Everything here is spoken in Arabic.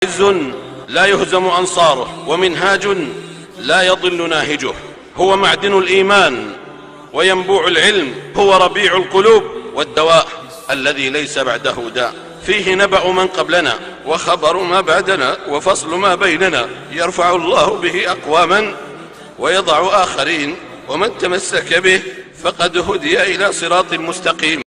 عز لا يهزم أنصاره، ومنهاج لا يضل ناهجه. هو معدن الإيمان وينبوع العلم، هو ربيع القلوب والدواء الذي ليس بعده داء. فيه نبأ من قبلنا وخبر ما بعدنا وفصل ما بيننا، يرفع الله به أقواما ويضع آخرين، ومن تمسك به فقد هدي إلى صراط مستقيم.